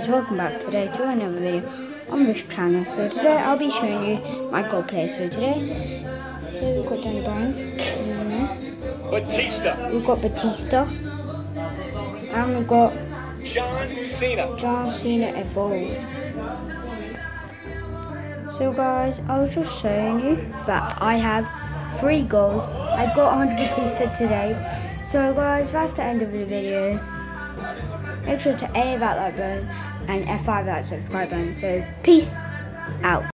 welcome back today to another video on this channel. So today I'll be showing you my gold players. So today, here we've got Danny Bryan, we've got Batista, and we've got John Cena evolved. So guys, I was just showing you that I have 3 gold. I got 100 Batista today. So guys, that's the end of the video. Make sure to A that like button and F5 that subscribe button. So peace out.